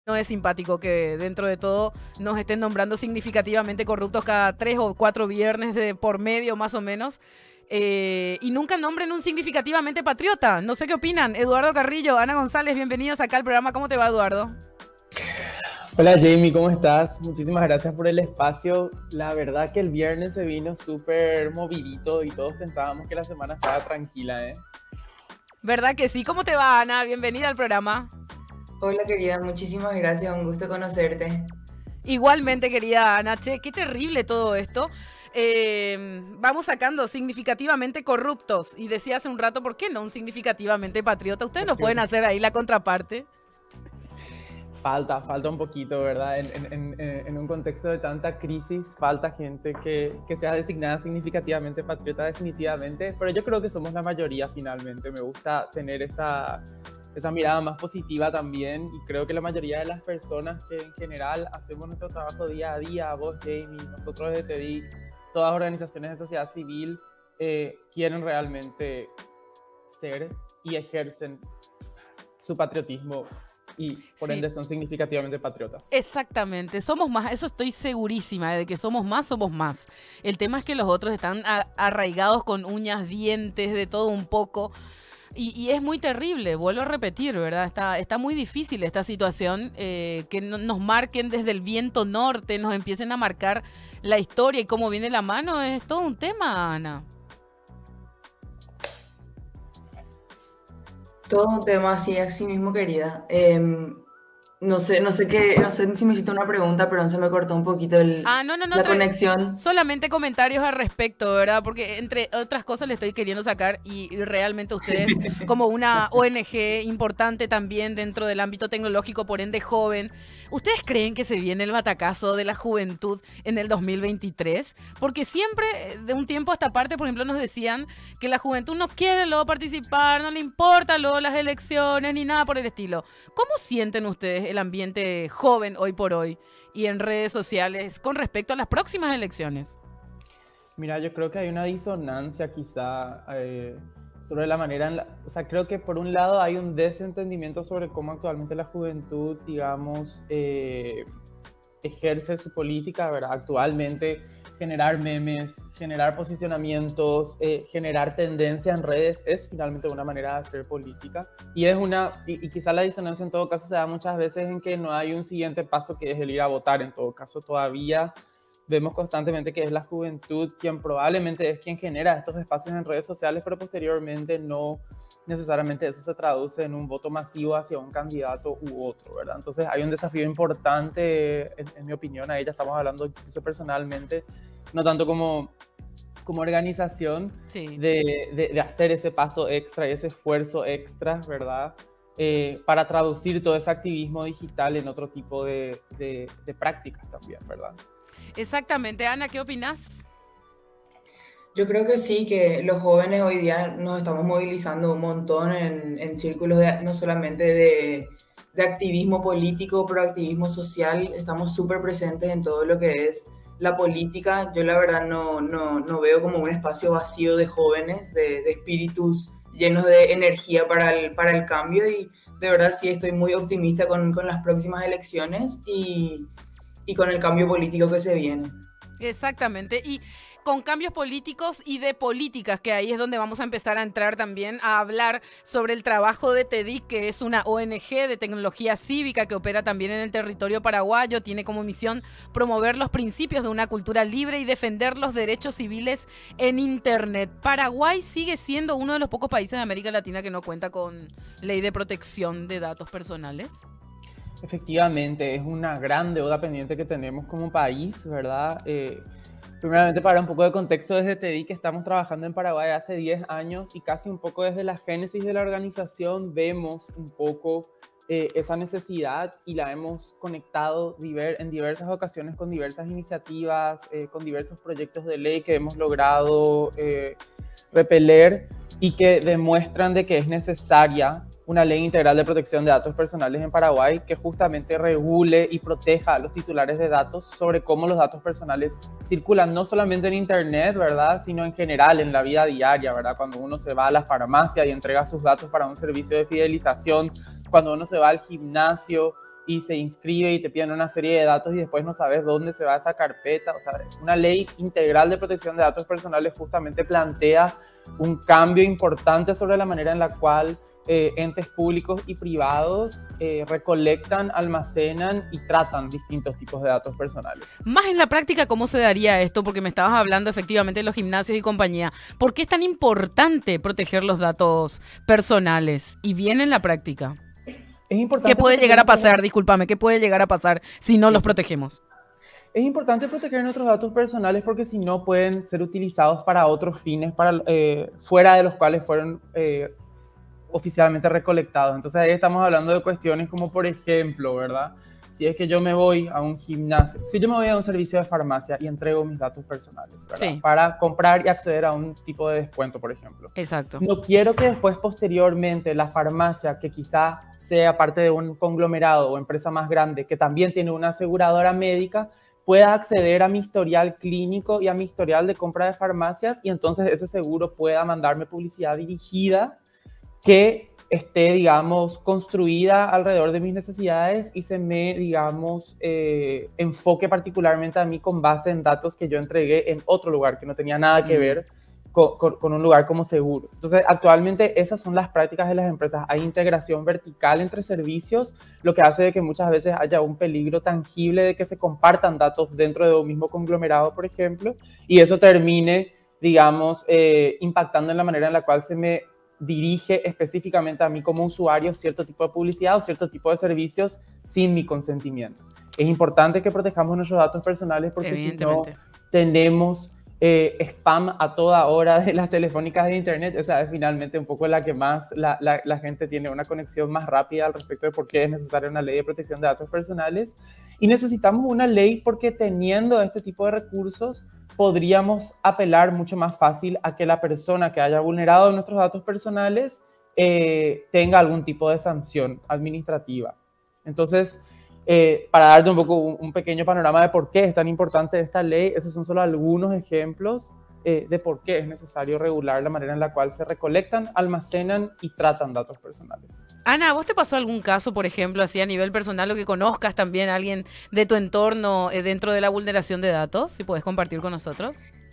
no es simpático que dentro de todo nos estén nombrando significativamente corruptos cada 3 o 4 viernes de por medio más o menos. Y nunca nombren un significativamente patriota. No sé qué opinan. Eduardo Carrillo, Ana González, bienvenidos acá al programa. ¿Cómo te va, Eduardo? Hola Jamie, ¿cómo estás? Muchísimas gracias por el espacio. La verdad que el viernes se vino súper movidito y todos pensábamos que la semana estaba tranquila, ¿eh? ¿Verdad que sí? ¿Cómo te va, Ana? Bienvenida al programa. Hola querida, muchísimas gracias, un gusto conocerte. Igualmente, querida Ana. Che, qué terrible todo esto. Vamos sacando significativamente corruptos. Y decía hace un rato, ¿por qué no un significativamente patriota? Ustedes no pueden hacer ahí la contraparte. Falta un poquito, ¿verdad? En un contexto de tanta crisis, falta gente que sea designada significativamente patriota definitivamente, pero yo creo que somos la mayoría finalmente. Me gusta tener esa mirada más positiva también, y creo que la mayoría de las personas que en general hacemos nuestro trabajo día a día, vos Jamie, nosotros desde TEDIC, todas las organizaciones de sociedad civil, quieren realmente ser y ejercen su patriotismo y por ende son significativamente patriotas. Exactamente, somos más, eso estoy segurísima de que somos más. El tema es que los otros están arraigados con uñas, dientes, de todo un poco. Y es muy terrible, vuelvo a repetir, ¿verdad? Está muy difícil esta situación, que nos marquen desde el viento norte, nos empiecen a marcar la historia y cómo viene la mano, es todo un tema, Ana. Todo un tema así mismo, querida. No sé si me hiciste una pregunta, pero se me cortó un poquito la conexión. Solamente comentarios al respecto, ¿verdad? Porque entre otras cosas le estoy queriendo sacar, y realmente ustedes, como una ONG importante también dentro del ámbito tecnológico, por ende joven, ¿ustedes creen que se viene el batacazo de la juventud en el 2023? Porque siempre, de un tiempo a esta parte, por ejemplo, nos decían que la juventud no quiere luego participar, no le importa luego las elecciones ni nada por el estilo. ¿Cómo sienten ustedes el ambiente joven hoy por hoy y en redes sociales con respecto a las próximas elecciones? Mira, yo creo que hay una disonancia quizá sobre la manera, o sea, creo que por un lado hay un desentendimiento sobre cómo actualmente la juventud, digamos, ejerce su política, ¿verdad? Actualmente generar memes, generar posicionamientos, generar tendencia en redes es finalmente una manera de hacer política, y quizá la disonancia en todo caso se da muchas veces en que no hay un siguiente paso, que es el ir a votar. En todo caso, todavía vemos constantemente que es la juventud quien probablemente es quien genera estos espacios en redes sociales, pero posteriormente no necesariamente eso se traduce en un voto masivo hacia un candidato u otro, ¿verdad? Entonces hay un desafío importante, en mi opinión, ahí ya estamos hablando incluso personalmente, no tanto como organización, sí, de hacer ese paso extra y ese esfuerzo extra, ¿verdad? Para traducir todo ese activismo digital en otro tipo de prácticas también, ¿verdad? Exactamente. Ana, ¿qué opinas? Yo creo que sí, que los jóvenes hoy día nos estamos movilizando un montón en círculos no solamente de activismo político, pero activismo social. Estamos súper presentes en todo lo que es la política. Yo la verdad no veo como un espacio vacío de jóvenes, de espíritus llenos de energía para el cambio, y de verdad sí estoy muy optimista con las próximas elecciones y con el cambio político que se viene. Exactamente, y con cambios políticos y de políticas, que ahí es donde vamos a empezar a entrar también a hablar sobre el trabajo de TEDIC, que es una ONG de tecnología cívica que opera también en el territorio paraguayo. Tiene como misión promover los principios de una cultura libre y defender los derechos civiles en Internet. Paraguay sigue siendo uno de los pocos países de América Latina que no cuenta con ley de protección de datos personales. Efectivamente, es una gran deuda pendiente que tenemos como país, ¿verdad? Primeramente, para un poco de contexto, desde TEDIC estamos trabajando en Paraguay hace 10 años, y casi un poco desde la génesis de la organización vemos un poco esa necesidad, y la hemos conectado en diversas ocasiones con diversas iniciativas, con diversos proyectos de ley que hemos logrado repeler, y que demuestran de que es necesaria una ley integral de protección de datos personales en Paraguay, que justamente regule y proteja a los titulares de datos sobre cómo los datos personales circulan no solamente en Internet, ¿verdad?, sino en general en la vida diaria, ¿verdad? Cuando uno se va a la farmacia y entrega sus datos para un servicio de fidelización, cuando uno se va al gimnasio y se inscribe y te piden una serie de datos y después no sabes dónde se va esa carpeta. O sea, una ley integral de protección de datos personales justamente plantea un cambio importante sobre la manera en la cual entes públicos y privados recolectan, almacenan y tratan distintos tipos de datos personales. Más en la práctica, ¿cómo se daría esto? Porque me estabas hablando efectivamente de los gimnasios y compañía. ¿Por qué es tan importante proteger los datos personales? Y bien en la práctica. Es importante. ¿Qué puede llegar a pasar? Discúlpame, ¿qué puede llegar a pasar si no los protegemos? Es importante proteger nuestros datos personales porque si no pueden ser utilizados para otros fines fuera de los cuales fueron oficialmente recolectados. Entonces ahí estamos hablando de cuestiones como, por ejemplo, ¿verdad? Si es que yo me voy a un gimnasio, si yo me voy a un servicio de farmacia y entrego mis datos personales, ¿verdad? Sí. Para comprar y acceder a un tipo de descuento, por ejemplo. Exacto. No quiero que después, posteriormente, la farmacia, que quizá sea parte de un conglomerado o empresa más grande, que también tiene una aseguradora médica, pueda acceder a mi historial clínico y a mi historial de compra de farmacias y entonces ese seguro pueda mandarme publicidad dirigida que esté, digamos, construida alrededor de mis necesidades y se me, digamos, enfoque particularmente a mí con base en datos que yo entregué en otro lugar que no tenía nada que ver con un lugar como seguros. Entonces, actualmente esas son las prácticas de las empresas. Hay integración vertical entre servicios, lo que hace de que muchas veces haya un peligro tangible de que se compartan datos dentro de un mismo conglomerado, por ejemplo, y eso termine, digamos, impactando en la manera en la cual se me dirige específicamente a mí como usuario cierto tipo de publicidad o cierto tipo de servicios sin mi consentimiento. Es importante que protejamos nuestros datos personales porque si no tenemos spam a toda hora de las telefónicas de internet. Esa es finalmente un poco la que más la gente tiene una conexión más rápida al respecto de por qué es necesaria una ley de protección de datos personales. Y necesitamos una ley porque teniendo este tipo de recursos podríamos apelar mucho más fácil a que la persona que haya vulnerado nuestros datos personales tenga algún tipo de sanción administrativa. Entonces, para darte un poco un pequeño panorama de por qué es tan importante esta ley, esos son solo algunos ejemplos de por qué es necesario regular la manera en la cual se recolectan, almacenan y tratan datos personales. Ana, ¿vos te pasó algún caso, por ejemplo, así a nivel personal o que conozcas también a alguien de tu entorno dentro de la vulneración de datos? Si podés compartir con nosotros.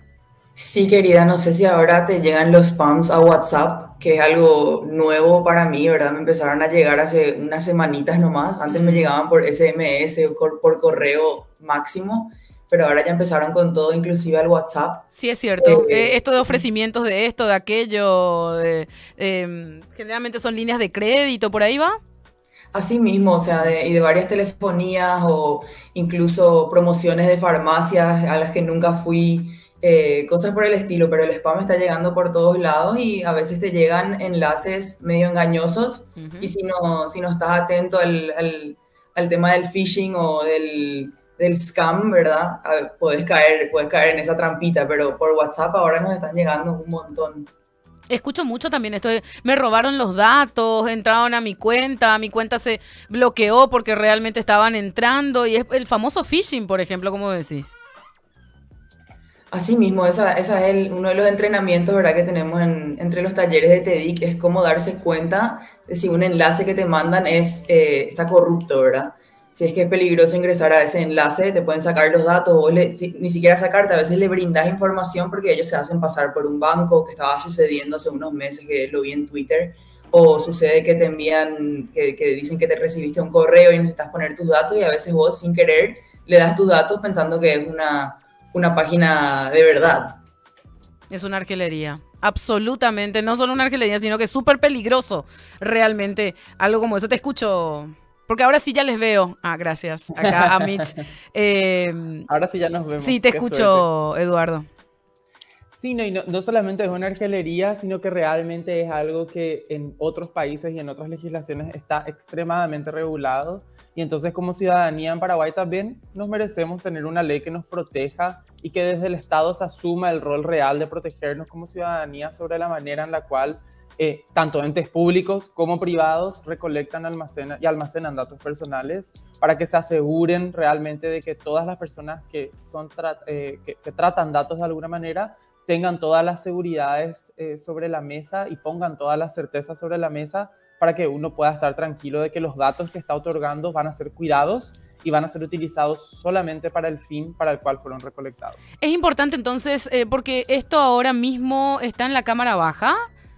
Sí, querida, no sé si ahora te llegan los spams a WhatsApp, que es algo nuevo para mí, ¿verdad? Me empezaron a llegar hace unas semanitas nomás. Antes me llegaban por SMS o por correo máximo, pero ahora ya empezaron con todo, inclusive al WhatsApp. Sí, es cierto. Esto de ofrecimientos de esto, de aquello, generalmente son líneas de crédito, ¿por ahí va? Así mismo, o sea, y de varias telefonías o incluso promociones de farmacias a las que nunca fui. Cosas por el estilo, pero el spam está llegando por todos lados y a veces te llegan enlaces medio engañosos y si no estás atento al tema del phishing o del scam, ¿verdad? Puedes caer en esa trampita, pero por WhatsApp ahora nos están llegando un montón. Escucho mucho también esto de, me robaron los datos, entraron a mi cuenta se bloqueó porque realmente estaban entrando y es el famoso phishing, por ejemplo, como decís. Así mismo, esa es uno de los entrenamientos, ¿verdad?, que tenemos entre los talleres de TEDIC, es cómo darse cuenta de si un enlace que te mandan está corrupto, ¿verdad? Si es que es peligroso ingresar a ese enlace, te pueden sacar los datos, o ni siquiera sacarte, a veces le brindas información porque ellos se hacen pasar por un banco, que estaba sucediendo hace unos meses, que lo vi en Twitter, o sucede que te envían, que dicen que te recibiste un correo y necesitas poner tus datos y a veces vos sin querer le das tus datos pensando que es una página de verdad. Es una argelería, absolutamente, no solo una argelería, sino que es súper peligroso, realmente, algo como eso. Te escucho, porque ahora sí ya les veo. Ah, gracias, acá a Mitch. Ahora sí ya nos vemos. Sí, te escucho, suerte. Eduardo. Sí, no solamente es una argelería, sino que realmente es algo que en otros países y en otras legislaciones está extremadamente regulado. Y entonces como ciudadanía en Paraguay también nos merecemos tener una ley que nos proteja y que desde el Estado se asuma el rol real de protegernos como ciudadanía sobre la manera en la cual tanto entes públicos como privados recolectan y almacenan datos personales para que se aseguren realmente de que todas las personas que tratan datos de alguna manera tengan todas las seguridades sobre la mesa y pongan todas las certezas sobre la mesa para que uno pueda estar tranquilo de que los datos que está otorgando van a ser cuidados y van a ser utilizados solamente para el fin para el cual fueron recolectados. Es importante entonces, porque esto ahora mismo está en la Cámara Baja.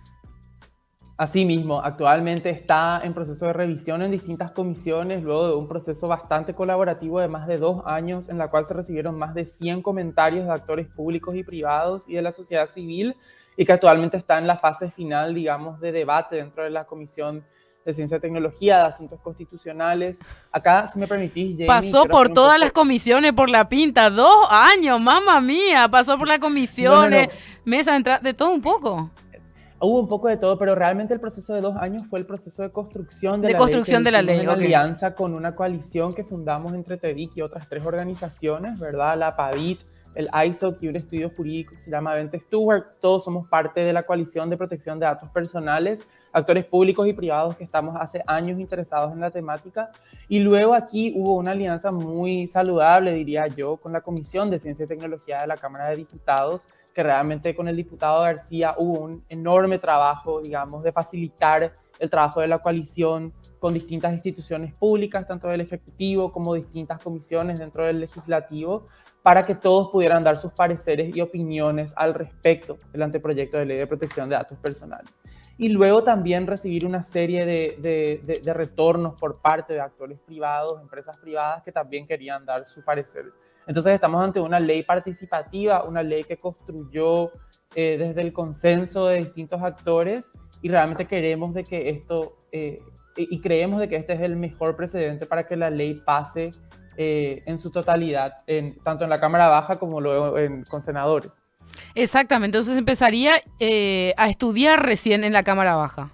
Asimismo, actualmente está en proceso de revisión en distintas comisiones, luego de un proceso bastante colaborativo de más de 2 años, en la cual se recibieron más de 100 comentarios de actores públicos y privados y de la sociedad civil, y que actualmente está en la fase final, digamos, de debate dentro de la Comisión de Ciencia y Tecnología, de Asuntos Constitucionales. Acá, si me permitís, Jamie, pasó por todas las comisiones, por la pinta, 2 años, mamá mía, pasó por las comisiones, mesa de entrada, de todo un poco. Hubo un poco de todo, pero realmente el proceso de 2 años fue el proceso de construcción de la ley. En alianza con una coalición que fundamos entre TEDIC y otras 3 organizaciones, ¿verdad? La PADIT, el ISOC y un estudio jurídico que se llama Vente Stewart. Todos somos parte de la coalición de protección de datos personales, actores públicos y privados que estamos hace años interesados en la temática. Y luego aquí hubo una alianza muy saludable, diría yo, con la Comisión de Ciencia y Tecnología de la Cámara de Diputados, que realmente con el diputado García hubo un enorme trabajo, digamos, de facilitar el trabajo de la coalición con distintas instituciones públicas, tanto del Ejecutivo como distintas comisiones dentro del Legislativo, para que todos pudieran dar sus pareceres y opiniones al respecto del anteproyecto de ley de protección de datos personales. Y luego también recibir una serie de retornos por parte de actores privados, empresas privadas que también querían dar su parecer. Entonces estamos ante una ley participativa, una ley que construyó desde el consenso de distintos actores, y realmente queremos de que esto, y creemos de que este es el mejor precedente para que la ley pase en su totalidad, tanto en la Cámara Baja como luego con senadores. Exactamente, entonces empezaría a estudiar recién en la Cámara Baja.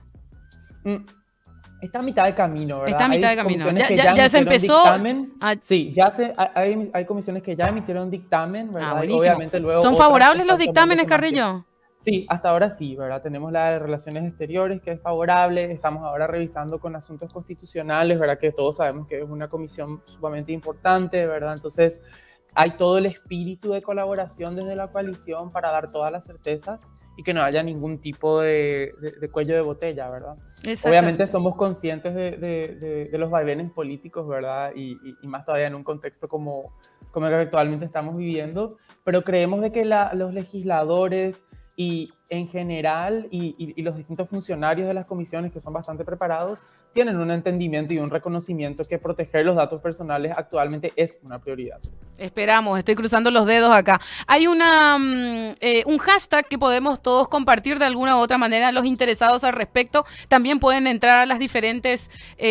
Está a mitad de camino, ¿verdad? Está a mitad de camino. Ya se empezó. Sí, hay comisiones que ya emitieron dictamen, ¿verdad? Y obviamente luego ¿son favorables los dictámenes, Carrillo? Sí, hasta ahora sí, ¿verdad? Tenemos la de Relaciones Exteriores, que es favorable. Estamos ahora revisando con Asuntos Constitucionales, ¿verdad? Que todos sabemos que es una comisión sumamente importante, ¿verdad? Entonces, hay todo el espíritu de colaboración desde la coalición para dar todas las certezas y que no haya ningún tipo de cuello de botella, ¿verdad? Obviamente somos conscientes de los vaivenes políticos, ¿verdad? Y más todavía en un contexto como el que actualmente estamos viviendo, pero creemos de que los legisladores y en general y los distintos funcionarios de las comisiones, que son bastante preparados, tienen un entendimiento y un reconocimiento que proteger los datos personales actualmente es una prioridad. Esperamos, estoy cruzando los dedos acá. Hay un hashtag que podemos todos compartir de alguna u otra manera. Los interesados al respecto también pueden entrar a las diferentes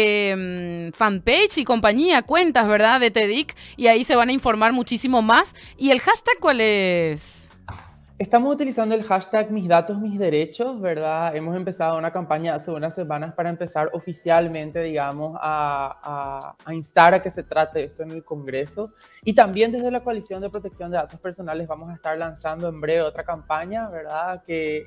fanpage y compañía, cuentas, ¿verdad? De TEDIC, y ahí se van a informar muchísimo más. ¿Y el hashtag cuál es? Estamos utilizando el hashtag Mis Datos, Mis Derechos, ¿verdad? Hemos empezado una campaña hace unas semanas para empezar oficialmente, digamos, a instar a que se trate esto en el Congreso. Y también desde la Coalición de Protección de Datos Personales vamos a estar lanzando en breve otra campaña, ¿verdad? Que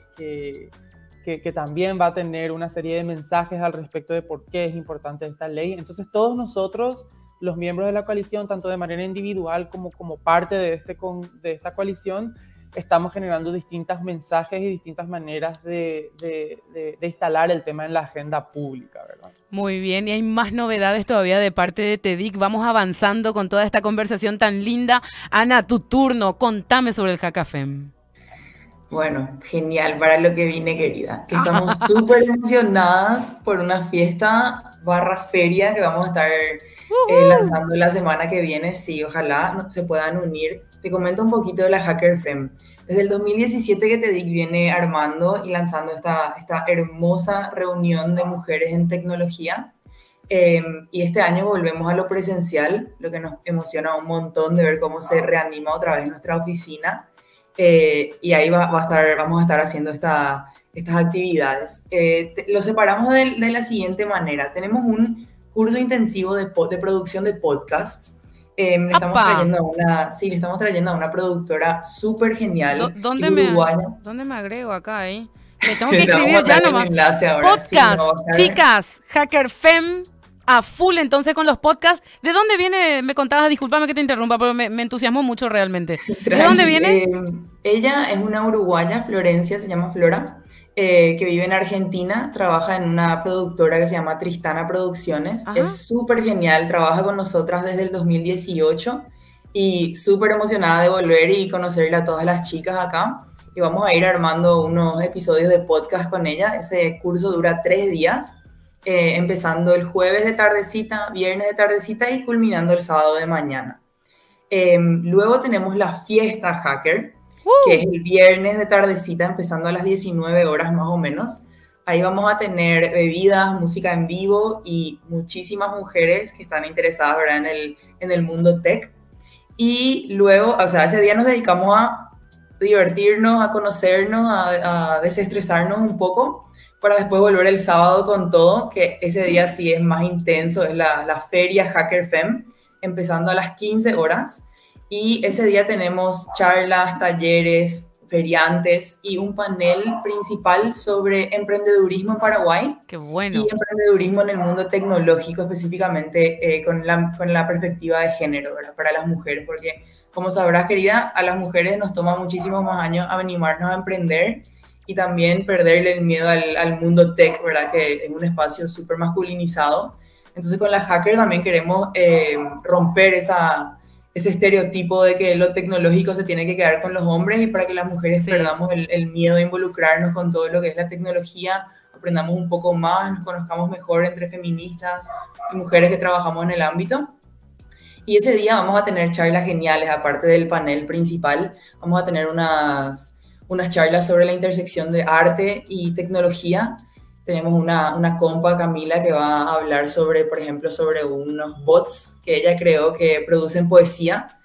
también va a tener una serie de mensajes al respecto de por qué es importante esta ley. Entonces todos nosotros, los miembros de la coalición, tanto de manera individual como parte de esta coalición, estamos generando distintos mensajes y distintas maneras de instalar el tema en la agenda pública, ¿verdad? Muy bien, y hay más novedades todavía de parte de TEDIC. Vamos avanzando con toda esta conversación tan linda. Ana, tu turno, contame sobre el Hackafem. Bueno, genial, para lo que vine, querida. Que estamos súper emocionadas por una fiesta / feria que vamos a estar lanzando la semana que viene. Sí, ojalá se puedan unir. Te comento un poquito de la HackerFem. Desde el 2017 que TEDIC viene armando y lanzando esta hermosa reunión de mujeres en tecnología. Y este año volvemos a lo presencial, lo que nos emociona un montón de ver cómo se reanima otra vez nuestra oficina. Y ahí vamos a estar haciendo estas actividades. Lo separamos de la siguiente manera. Tenemos un curso intensivo de producción de podcasts. Le estamos trayendo a una productora súper genial. ¿Dónde me agrego acá? Me tengo que escribir ya nomás. Podcast, sí, chicas, HackerFem a full entonces con los podcasts. ¿De dónde viene? Me contabas, discúlpame que te interrumpa, pero me entusiasmó mucho realmente. ¿De dónde viene? Ella es una uruguaya, Florencia, se llama Flora. que vive en Argentina, trabaja en una productora que se llama Tristana Producciones. Ajá. Es súper genial, trabaja con nosotras desde el 2018 y súper emocionada de volver y conocerle a todas las chicas acá. Y vamos a ir armando unos episodios de podcast con ella. Ese curso dura 3 días, empezando el jueves de tardecita, viernes de tardecita y culminando el sábado de mañana. Luego tenemos la fiesta hacker, que es el viernes de tardecita, empezando a las 19 horas más o menos. Ahí vamos a tener bebidas, música en vivo y muchísimas mujeres que están interesadas, ¿verdad?, en el mundo tech. Y luego, o sea, ese día nos dedicamos a divertirnos, a conocernos, a desestresarnos un poco, para después volver el sábado con todo, que ese día sí es más intenso, es la feria Hacker Fem, empezando a las 15 horas. Y ese día tenemos charlas, talleres, feriantes y un panel principal sobre emprendedurismo en Paraguay. ¡Qué bueno! Y emprendedurismo en el mundo tecnológico, específicamente con la perspectiva de género, ¿verdad?, para las mujeres, porque como sabrás, querida, a las mujeres nos toma muchísimos más años animarnos a emprender y también perderle el miedo al mundo tech, ¿verdad?, que es un espacio súper masculinizado. Entonces con la Hacker también queremos romper ese estereotipo de que lo tecnológico se tiene que quedar con los hombres, y para que las mujeres perdamos el miedo de involucrarnos con todo lo que es la tecnología, aprendamos un poco más, nos conozcamos mejor entre feministas y mujeres que trabajamos en el ámbito. Y ese día vamos a tener charlas geniales, aparte del panel principal, vamos a tener unas charlas sobre la intersección de arte y tecnología. Tenemos una compa, Camila, que va a hablar sobre, por ejemplo, sobre unos bots que ella creó que producen poesía.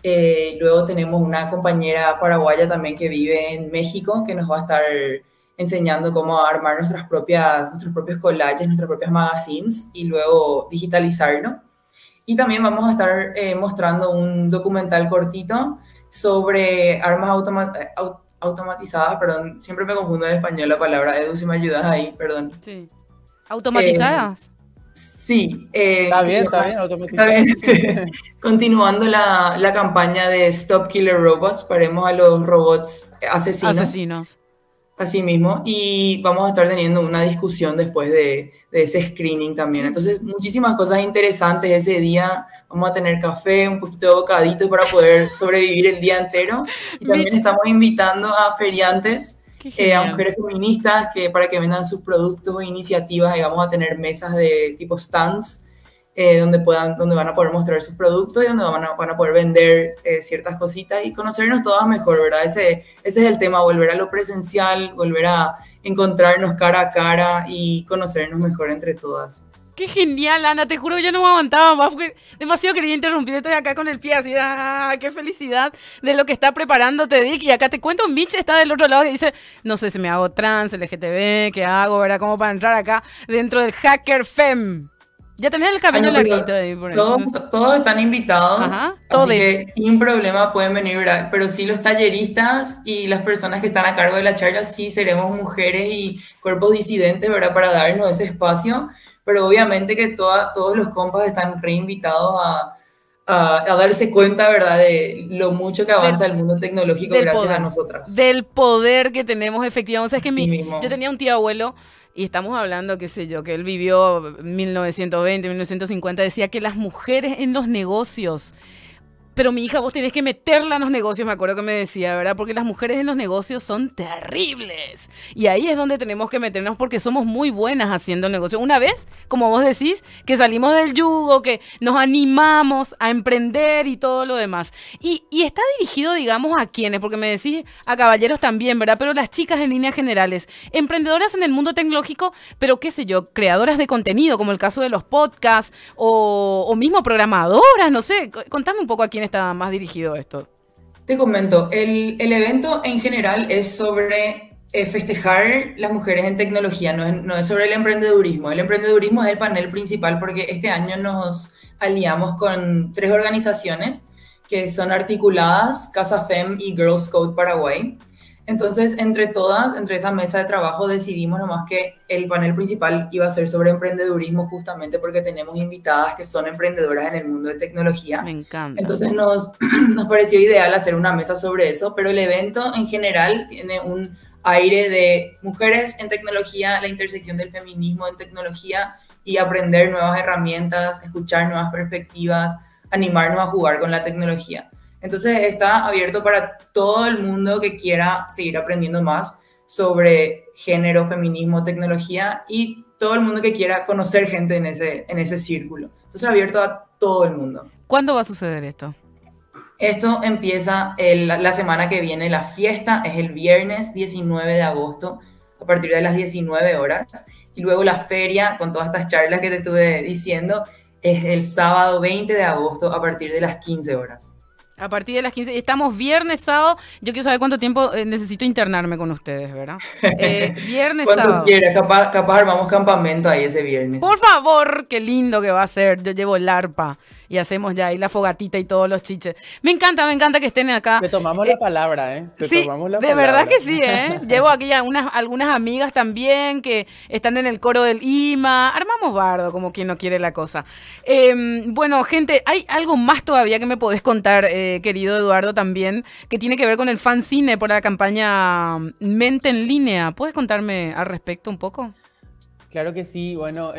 Luego tenemos una compañera paraguaya también que vive en México, que nos va a estar enseñando cómo armar nuestros propios collages, nuestras propias magazines y luego digitalizarlo. Y también vamos a estar mostrando un documental cortito sobre armas automatizadas, perdón, siempre me confundo en español la palabra, Edu, si me ayudas ahí, perdón. Sí. ¿Automatizadas? Sí. Está bien, automatizadas. Está bien. Continuando la campaña de Stop Killer Robots, paremos a los robots asesinos. Así mismo, y vamos a estar teniendo una discusión después de ese screening también. Entonces, muchísimas cosas interesantes ese día. Vamos a tener café, un poquito de bocadito para poder sobrevivir el día entero. Y también estamos invitando a feriantes, a mujeres feministas, para que vendan sus productos o iniciativas. Y vamos a tener mesas de tipo stands, donde van a poder mostrar sus productos y donde van a poder vender ciertas cositas y conocernos todas mejor, ¿verdad? Ese es el tema, volver a lo presencial, volver a encontrarnos cara a cara y conocernos mejor entre todas. ¡Qué genial, Ana! Te juro que yo no me aguantaba más porque demasiado quería interrumpir. Estoy acá con el pie así, ¡qué felicidad de lo que está preparándote, Dick! Y acá te cuento, Mitch está del otro lado y dice, no sé si me hago trans, LGTB, ¿qué hago, verdad? ¿Cómo para entrar acá dentro del Hacker Fem? Ya tenés el cabello larguito ahí. Todos están invitados. Ajá, todos. Así que sin problema pueden venir, ¿verdad? Pero sí, los talleristas y las personas que están a cargo de la charla, sí seremos mujeres y cuerpos disidentes, ¿verdad? Para darnos ese espacio. Pero obviamente que todos los compas están reinvitados a darse cuenta, ¿verdad?, de lo mucho que avanza el mundo tecnológico gracias a nosotras. Del poder que tenemos, efectivamente. O sea, es que yo tenía un tío abuelo, y estamos hablando, qué sé yo, que él vivió 1920, 1950, decía que las mujeres en los negocios... Pero mi hija, vos tenés que meterla en los negocios, me acuerdo que me decía, ¿verdad? Porque las mujeres en los negocios son terribles. Y ahí es donde tenemos que meternos porque somos muy buenas haciendo negocios. Una vez, como vos decís, que salimos del yugo, que nos animamos a emprender y todo lo demás. Y está dirigido, digamos, ¿a quiénes? Porque me decís a caballeros también, ¿verdad? Pero las chicas en líneas generales, emprendedoras en el mundo tecnológico, pero qué sé yo, creadoras de contenido, como el caso de los podcasts, o mismo programadoras, no sé. Contame un poco a quién está más dirigido esto. Te comento, el evento en general es sobre festejar las mujeres en tecnología, no es sobre el emprendedurismo. El emprendedurismo es el panel principal porque este año nos aliamos con 3 organizaciones que son articuladas, Casa Fem y Girls Code Paraguay. Entonces, entre esa mesa de trabajo decidimos nomás que el panel principal iba a ser sobre emprendedurismo, justamente porque tenemos invitadas que son emprendedoras en el mundo de tecnología. Me encanta. Entonces nos pareció ideal hacer una mesa sobre eso, pero el evento en general tiene un aire de mujeres en tecnología, la intersección del feminismo en tecnología y aprender nuevas herramientas, escuchar nuevas perspectivas, animarnos a jugar con la tecnología. Entonces está abierto para todo el mundo que quiera seguir aprendiendo más sobre género, feminismo, tecnología y todo el mundo que quiera conocer gente en ese círculo. Entonces abierto a todo el mundo. ¿Cuándo va a suceder esto? Esto empieza la semana que viene, la fiesta es el viernes 19 de agosto a partir de las 19 horas y luego la feria con todas estas charlas que te estuve diciendo es el sábado 20 de agosto a partir de las 15 horas. A partir de las 15, estamos viernes, sábado. Yo quiero saber cuánto tiempo necesito internarme con ustedes, ¿verdad? Viernes, Cuando sábado. quieras, capaz armamos campamento ahí ese viernes. Por favor, qué lindo que va a ser. Yo llevo el arpa y hacemos ya ahí la fogatita y todos los chiches. Me encanta que estén acá. Te tomamos la palabra, ¿eh? Sí, de verdad que sí, ¿eh? Llevo aquí algunas amigas también que están en el coro del IMA. Armamos bardo, como quien no quiere la cosa. Bueno, gente, hay algo más todavía que me podés contar, querido Eduardo, también, que tiene que ver con el fanzine por la campaña Mente en Línea. ¿Puedes contarme al respecto un poco? Claro que sí. Bueno,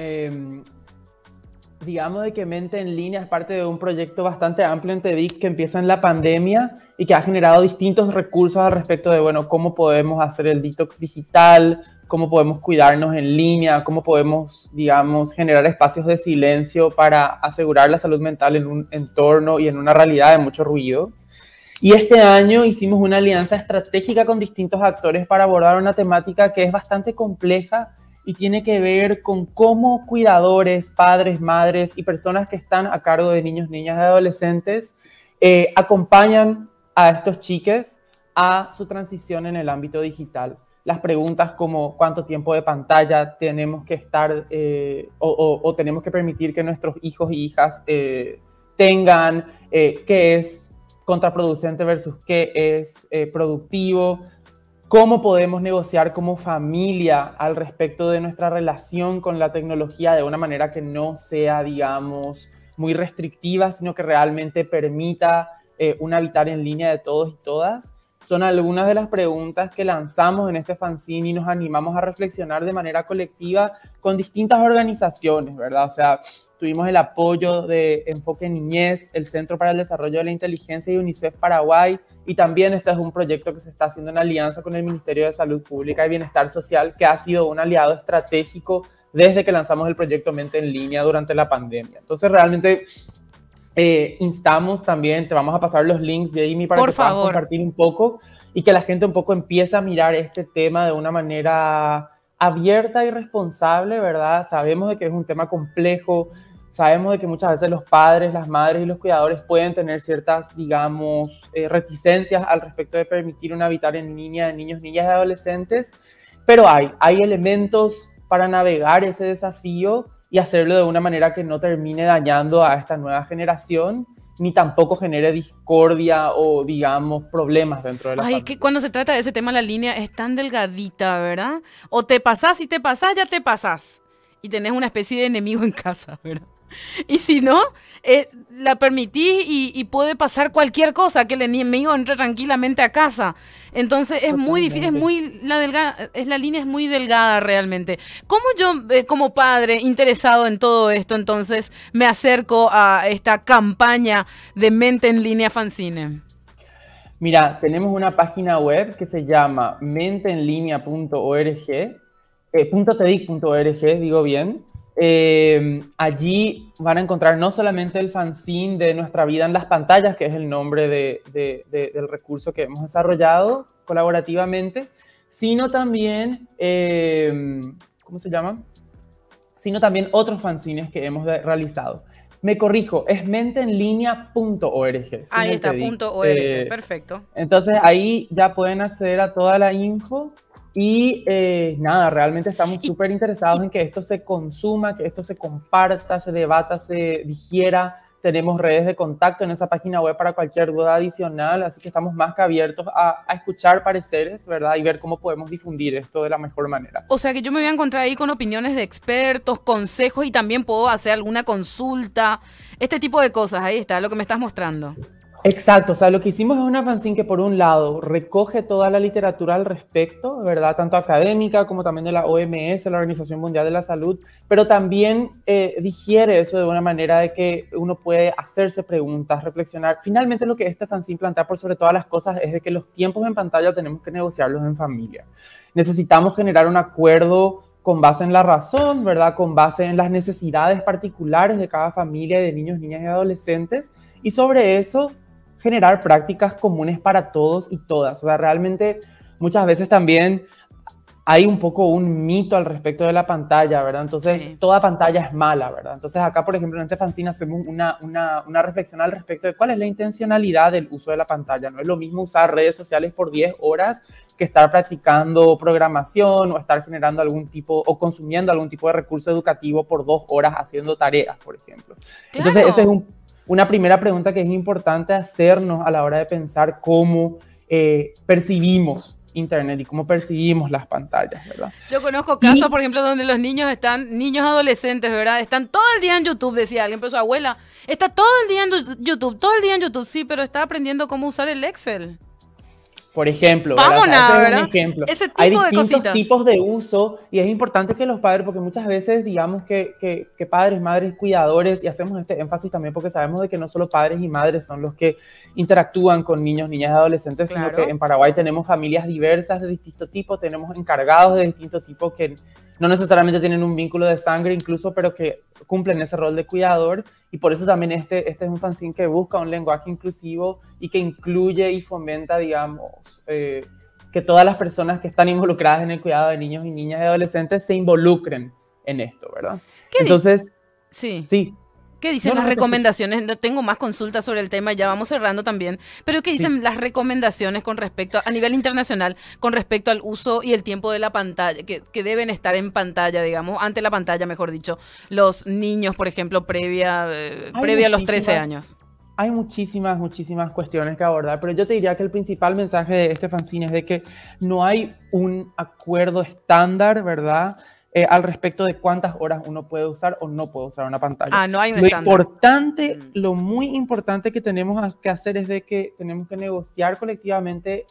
digamos de que Mente en Línea es parte de un proyecto bastante amplio en TEDx que empieza en la pandemia y que ha generado distintos recursos al respecto de, bueno, cómo podemos hacer el detox digital, cómo podemos cuidarnos en línea, cómo podemos, digamos, generar espacios de silencio para asegurar la salud mental en un entorno y en una realidad de mucho ruido. Y este año hicimos una alianza estratégica con distintos actores para abordar una temática que es bastante compleja y tiene que ver con cómo cuidadores, padres, madres y personas que están a cargo de niños, niñas y adolescentes acompañan a estos chiques a su transición en el ámbito digital. Las preguntas como cuánto tiempo de pantalla tenemos que estar o tenemos que permitir que nuestros hijos y hijas tengan, qué es contraproducente versus qué es productivo, cómo podemos negociar como familia al respecto de nuestra relación con la tecnología de una manera que no sea, digamos, muy restrictiva, sino que realmente permita un habitar en línea de todos y todas. Son algunas de las preguntas que lanzamos en este fanzine y nos animamos a reflexionar de manera colectiva con distintas organizaciones, ¿verdad? O sea, tuvimos el apoyo de Enfoque Niñez, el Centro para el Desarrollo de la Inteligencia y UNICEF Paraguay, y también este es un proyecto que se está haciendo en alianza con el Ministerio de Salud Pública y Bienestar Social, que ha sido un aliado estratégico desde que lanzamos el proyecto Mente en Línea durante la pandemia. Entonces, realmente instamos también, te vamos a pasar los links, Jamie, para que puedas compartir un poco y que la gente un poco empiece a mirar este tema de una manera abierta y responsable, ¿verdad? Sabemos de que es un tema complejo, sabemos de que muchas veces los padres, las madres y los cuidadores pueden tener ciertas, digamos, reticencias al respecto de permitir un habitar en línea de niños, niñas y adolescentes, pero hay elementos para navegar ese desafío y hacerlo de una manera que no termine dañando a esta nueva generación, ni tampoco genere discordia o, digamos, problemas dentro de la familia. Es que cuando se trata de ese tema, la línea es tan delgadita, ¿verdad? O te pasás, y te pasás, ya te pasás. Y tenés una especie de enemigo en casa, ¿verdad? Y si no, la permitís y puede pasar cualquier cosa, que el enemigo entre tranquilamente a casa. Entonces es muy difícil, la línea es muy delgada realmente. ¿Cómo yo, como padre interesado en todo esto, entonces me acerco a esta campaña de Mente en Línea Fanzine? Mira, tenemos una página web que se llama menteenlinea.org, .tedic.org, digo bien. Allí van a encontrar no solamente el fanzine de Nuestra Vida en las Pantallas, que es el nombre del recurso que hemos desarrollado colaborativamente, sino también, ¿cómo se llama? Sino también otros fanzines que hemos realizado. Me corrijo, es menteenlinea.org. Ahí está, .org, perfecto. Entonces ahí ya pueden acceder a toda la info. Y nada, realmente estamos súper interesados en que esto se consuma, que esto se comparta, se debata, se digiera. Tenemos redes de contacto en esa página web para cualquier duda adicional, así que estamos más que abiertos a escuchar pareceres, ¿verdad? Y ver cómo podemos difundir esto de la mejor manera. O sea que yo me voy a encontrar ahí con opiniones de expertos, consejos y también puedo hacer alguna consulta, este tipo de cosas. Ahí está, lo que me estás mostrando. Exacto, o sea, lo que hicimos es una fanzine que por un lado recoge toda la literatura al respecto, ¿verdad? Tanto académica como también de la OMS, la Organización Mundial de la Salud, pero también digiere eso de una manera de que uno puede hacerse preguntas, reflexionar. Finalmente lo que este fanzine plantea por sobre todas las cosas es de que los tiempos en pantalla tenemos que negociarlos en familia. Necesitamos generar un acuerdo con base en la razón, ¿verdad? Con base en las necesidades particulares de cada familia, de niños, niñas y adolescentes, y sobre eso generar prácticas comunes para todos y todas. O sea, realmente muchas veces también hay un poco un mito al respecto de la pantalla, ¿verdad? Entonces, Sí. toda pantalla es mala, ¿verdad? Entonces, acá, por ejemplo, en este fanzine hacemos una reflexión al respecto de cuál es la intencionalidad del uso de la pantalla. No es lo mismo usar redes sociales por 10 horas que estar practicando programación o estar generando algún tipo o consumiendo algún tipo de recurso educativo por 2 horas haciendo tareas, por ejemplo. Claro. Entonces, esa es una primera pregunta que es importante hacernos a la hora de pensar cómo percibimos Internet y cómo percibimos las pantallas, ¿verdad? Yo conozco casos, por ejemplo, donde los niños niños adolescentes, ¿verdad? Están todo el día en YouTube, decía alguien, pero su abuela está todo el día en YouTube, todo el día en YouTube, sí, pero está aprendiendo cómo usar el Excel. Por ejemplo, Vamos, ¿verdad? O sea, ese ¿verdad? es un ejemplo. Ese tipo Hay de distintos cositas. tipos de uso y es importante que los padres, porque muchas veces digamos que padres, madres, cuidadores, y hacemos este énfasis también porque sabemos de que no solo padres y madres son los que interactúan con niños, niñas y adolescentes, Claro. sino que en Paraguay tenemos familias diversas de distinto tipo, tenemos encargados de distinto tipo que no necesariamente tienen un vínculo de sangre incluso, pero que cumplen ese rol de cuidador, y por eso también este es un fanzine que busca un lenguaje inclusivo y que incluye y fomenta, digamos, que todas las personas que están involucradas en el cuidado de niños y niñas y adolescentes se involucren en esto, ¿verdad? Entonces, sí. Sí. ¿Qué dicen las recomendaciones? Tengo más consultas sobre el tema, ya vamos cerrando también. Pero ¿qué dicen las recomendaciones con respecto, a nivel internacional, con respecto al uso y el tiempo de la pantalla, que deben estar en pantalla, digamos, ante la pantalla, mejor dicho, los niños, por ejemplo, previa a los 13 años? Hay muchísimas cuestiones que abordar, pero yo te diría que el principal mensaje de este fanzine es de que no hay un acuerdo estándar, ¿verdad?, al respecto de cuántas horas uno puede usar o no puede usar una pantalla. No hay un estándar. Lo muy importante que tenemos que hacer es de que tenemos que negociar colectivamente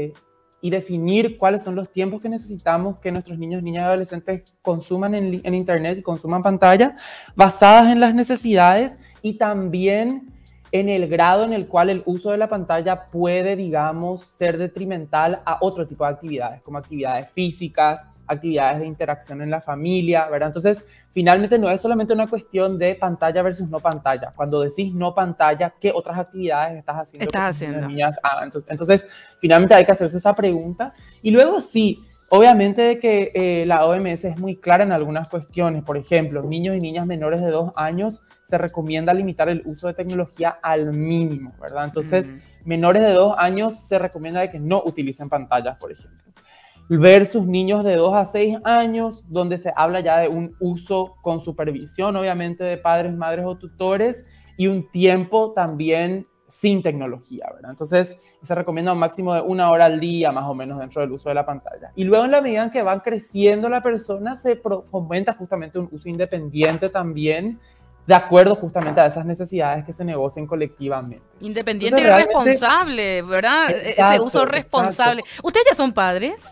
y definir cuáles son los tiempos que necesitamos que nuestros niños, niñas y adolescentes consuman en Internet y consuman pantalla, basadas en las necesidades y también en el grado en el cual el uso de la pantalla puede, digamos, ser detrimental a otro tipo de actividades, como actividades físicas, actividades de interacción en la familia, ¿verdad? Entonces, finalmente no es solamente una cuestión de pantalla versus no pantalla. Cuando decís no pantalla, ¿qué otras actividades estás haciendo? Niñas? Entonces, finalmente hay que hacerse esa pregunta. Y luego sí, obviamente de que la OMS es muy clara en algunas cuestiones. Por ejemplo, niños y niñas menores de 2 años se recomienda limitar el uso de tecnología al mínimo, ¿verdad? Entonces, menores de 2 años se recomienda de que no utilicen pantallas, por ejemplo. Versus niños de 2 a 6 años, donde se habla ya de un uso con supervisión, obviamente, de padres, madres o tutores, y un tiempo también sin tecnología, ¿verdad? Entonces, se recomienda un máximo de 1 hora al día, más o menos, dentro del uso de la pantalla. Y luego, en la medida en que van creciendo la persona, se fomenta justamente un uso independiente también, de acuerdo justamente a esas necesidades que se negocien colectivamente. Independiente. Entonces, y responsable, ¿verdad? Exacto, ese uso responsable. Exacto. ¿Ustedes ya son padres?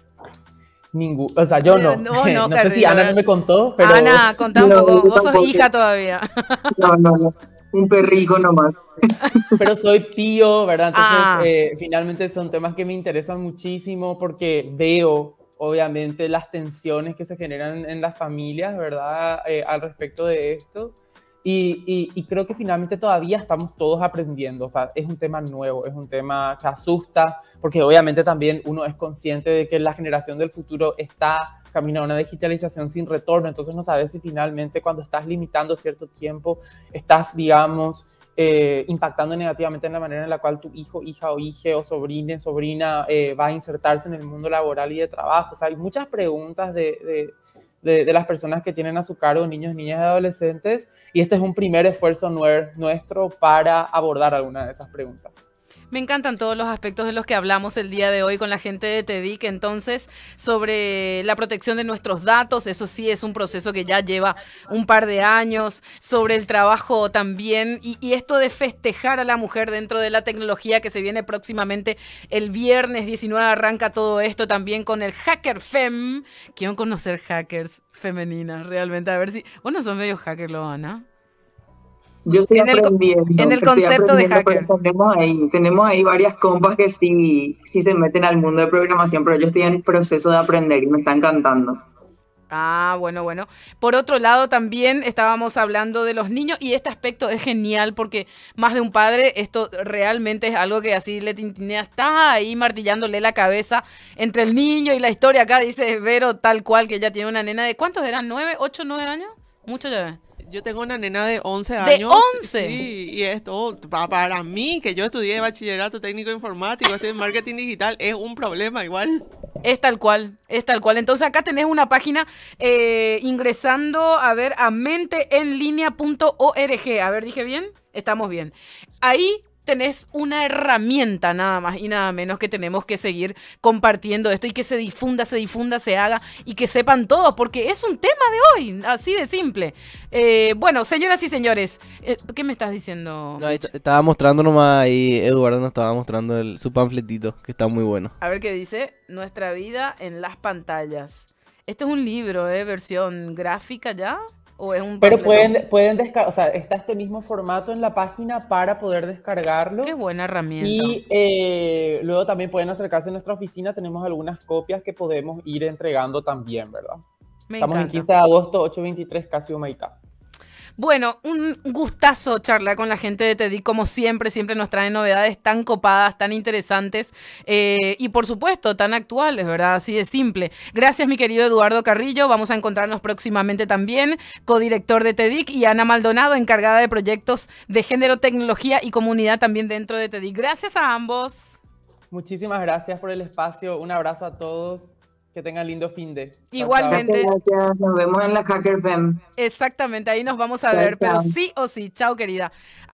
O sea, yo no. No sé si Ana no me contó, pero... Ana, contá un poco. Vos sos hija todavía. No. Un perrijo nomás. Pero soy tío, ¿verdad? Entonces, finalmente son temas que me interesan muchísimo porque veo, obviamente, las tensiones que se generan en las familias, ¿verdad? Al respecto de esto. Y creo que finalmente todavía estamos todos aprendiendo. O sea, es un tema nuevo, es un tema que asusta, porque obviamente también uno es consciente de que la generación del futuro está camino a una digitalización sin retorno. Entonces no sabes si finalmente cuando estás limitando cierto tiempo estás, digamos, impactando negativamente en la manera en la cual tu hijo, hija o hije o sobrina va a insertarse en el mundo laboral y de trabajo. O sea, hay muchas preguntas de las personas que tienen a su cargo niños, niñas y adolescentes, y este es un primer esfuerzo nuestro para abordar alguna de esas preguntas. Me encantan todos los aspectos de los que hablamos el día de hoy con la gente de TEDIC. Entonces, sobre la protección de nuestros datos, eso sí es un proceso que ya lleva un par de años. Sobre el trabajo también y esto de festejar a la mujer dentro de la tecnología que se viene próximamente el viernes 19 arranca todo esto también con el Hacker Fem. Quiero conocer hackers femeninas realmente. A ver si... Bueno, son medio hackers, Loana. Yo estoy aprendiendo. En el concepto de hacker. Tenemos ahí varias compas que sí se meten al mundo de programación, pero yo estoy en proceso de aprender y me está encantando. Ah, bueno. Por otro lado, también estábamos hablando de los niños y este aspecto es genial porque más de un padre, esto realmente es algo que así le tintinea, está ahí martillándole la cabeza entre el niño y la historia. Acá dice Vero tal cual que ella tiene una nena de, ¿cuántos eran? ¿9, 8, 9 años? Mucho ya. Yo tengo una nena de 11 años. ¿De 11? Sí, y esto, para mí, que yo estudié bachillerato técnico informático, estoy en marketing digital, es un problema igual. Es tal cual, es tal cual. Entonces acá tenés una página ingresando, a ver, a menteenlinea.org. A ver, ¿dije bien? Estamos bien. Ahí tenés una herramienta nada más y nada menos que tenemos que seguir compartiendo esto y que se difunda, se haga y que sepan todos, porque es un tema de hoy, así de simple. Bueno, señoras y señores, ¿qué me estás diciendo? No, estaba mostrando nomás ahí, Eduardo nos estaba mostrando su panfletito, que está muy bueno. A ver qué dice, Nuestra vida en las pantallas. Este es un libro, versión gráfica ya. ¿O es un Pero pueden descargar, o sea, está este mismo formato en la página para poder descargarlo. Qué buena herramienta. Y luego también pueden acercarse a nuestra oficina, tenemos algunas copias que podemos ir entregando también, ¿verdad? Estamos en 15 de agosto, 823, Casi Humaitá. Bueno, un gustazo charlar con la gente de TEDIC, como siempre nos traen novedades tan copadas, tan interesantes y por supuesto tan actuales, ¿verdad? Así de simple. Gracias mi querido Eduardo Carrillo, vamos a encontrarnos próximamente también, codirector de TEDIC, y Ana Maldonado, encargada de proyectos de género, tecnología y comunidad también dentro de TEDIC. Gracias a ambos. Muchísimas gracias por el espacio, un abrazo a todos. Que tengan lindo fin de. Igualmente. Gracias. Nos vemos en la Hacker Fem. Exactamente, ahí nos vamos a ver, pero sí o sí. Chao, querida.